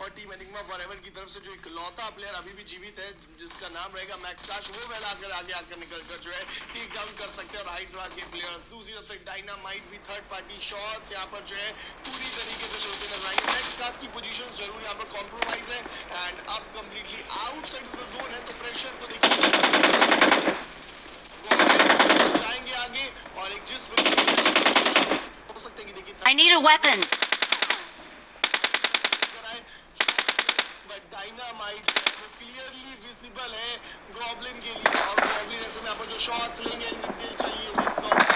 और team enigma forever की तरफ से जो इकलौता प्लेयर अभी भी जीवित है जिसका नाम रहेगा मैक्स काश, वो वेल आगे आकर निकलकर जो है टेक डाउन कर सकते हैं हाइड्रा के प्लेयर। दूसरी तरफ से डायनामाइट भी थर्ड पार्टी शॉट्स यहाँ पर जो है पूरी तरीके से लेते नजर आएंगे। मैक्स काश की पोजीशन जरूर यहाँ पर कॉम्प्रोमाइज है एंड अब कंप्लीटली आउटसाइड द जोन है, तो प्रेशर को देखिए जाएंगे आगे और एक जिस हो सकता है कि देखिए I need a weapon. Dynamite clearly visible है गॉब्लिन के लिए और गॉब्लिन ऐसे में आपको जो शॉट्स लेंगे इनके चाहिए जिस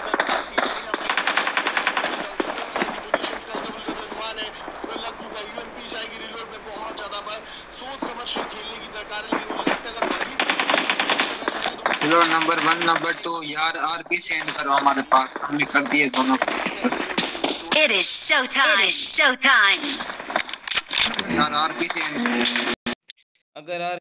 पोजीशंस का डबल जजमान है वो लग चुका है। यूएमपी जाएगी रिलोड में बहुत ज्यादा पर सोच समझ के खेलने की दरकार है, लेकिन मुझे लगता है अगर रिलोड नंबर 1 नंबर 2 यार आरपी सेंड करो हमारे पास, हमने कर दिए दोनों। It is showtime. It is showtime. यार आरपी सेंड अगर आर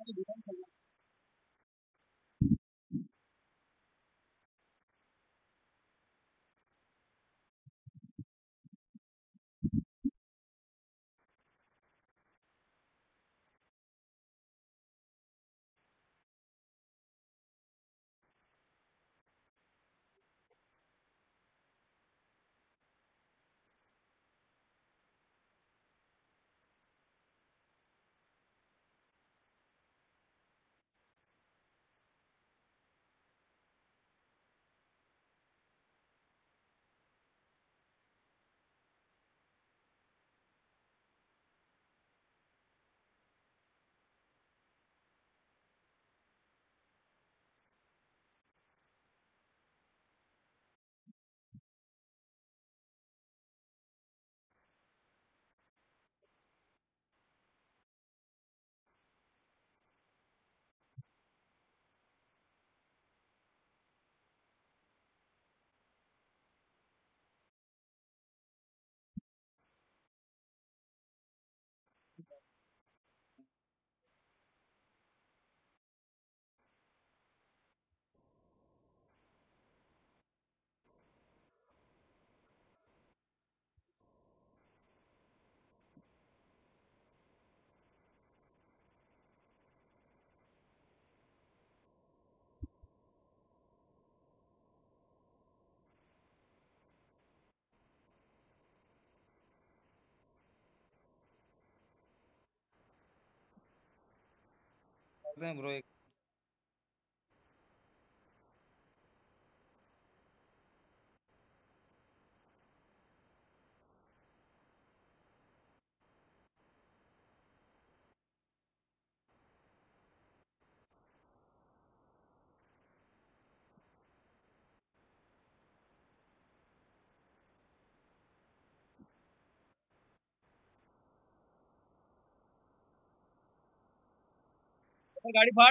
करते हैं ब्रो एक। गाड़ी फाड़।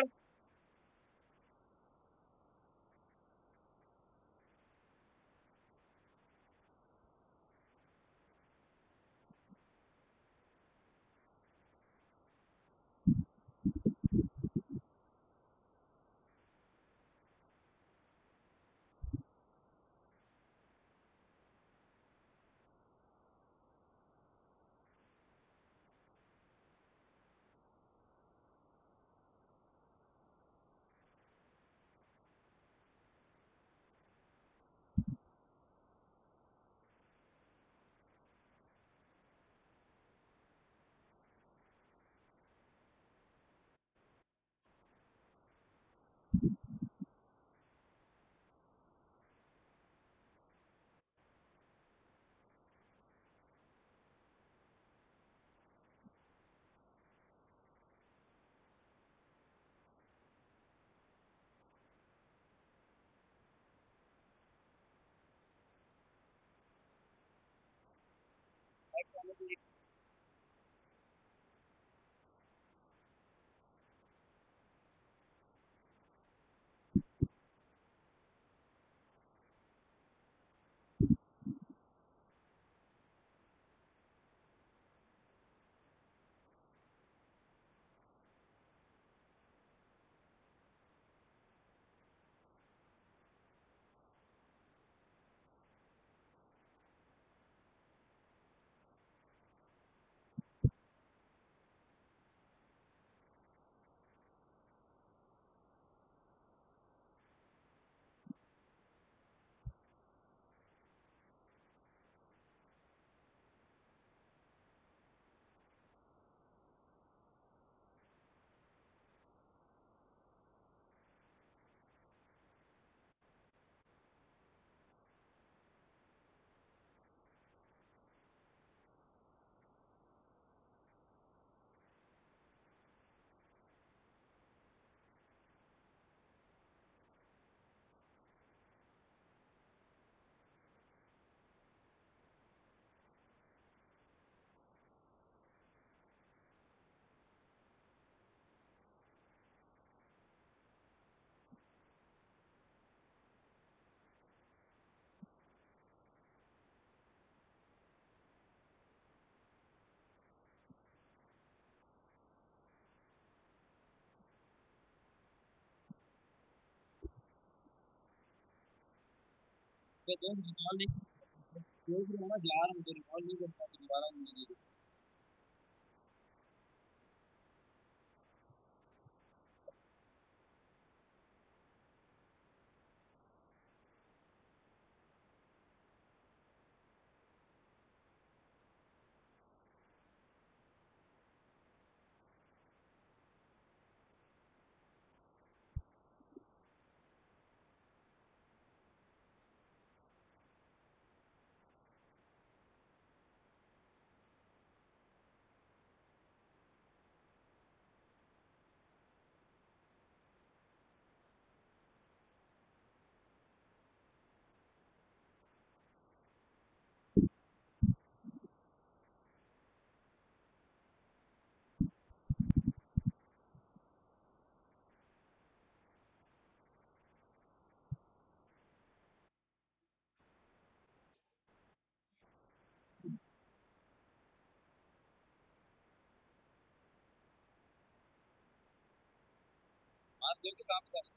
ये तो रिकॉल नहीं देख रहा हूँ जा रहा हूँ तो रिकॉल नहीं कर पाता दोबारा नहीं। मार दो कि काम कर।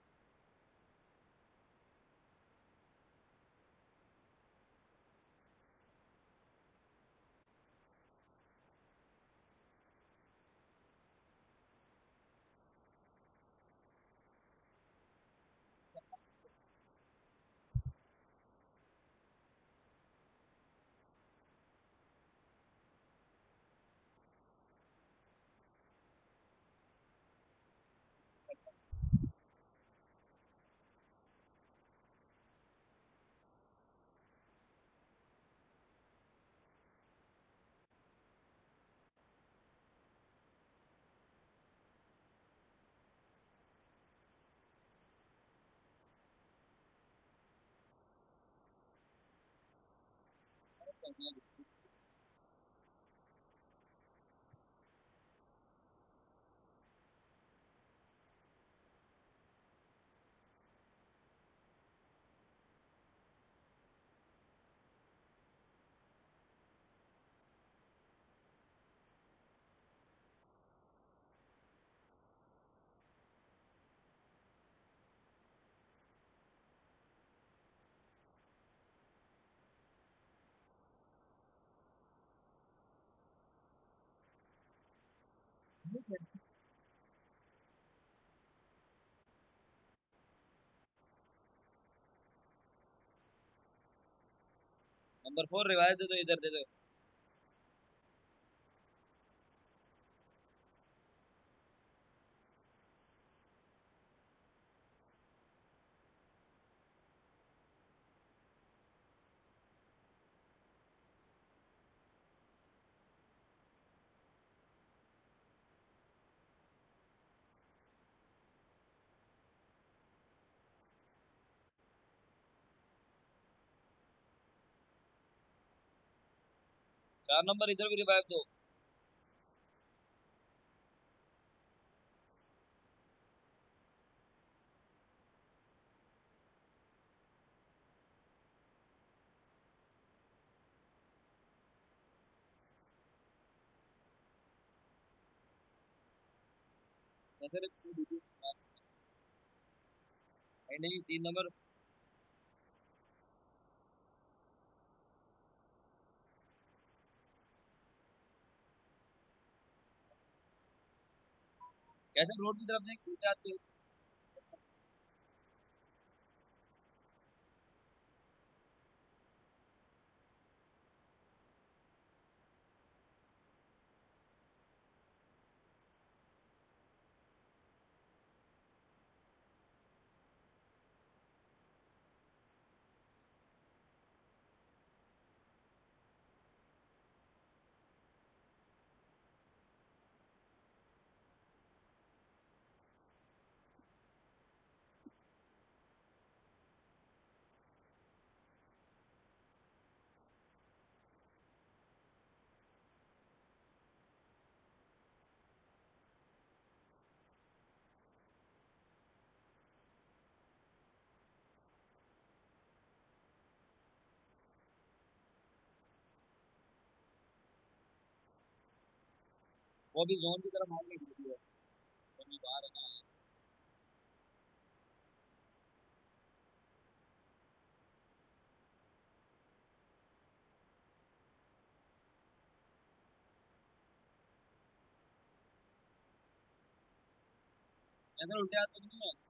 नंबर 4 रिवाइज दे दो इधर दे दो। चार नंबर इधर भी रिवाइव दो। नजर नहीं 3 नंबर। कैसे रोड की तरफ से जाते। वो भी जोन की तरफ आगे है। वो भी बाहर है ना। इधर उल्टे हाथ तो नहीं है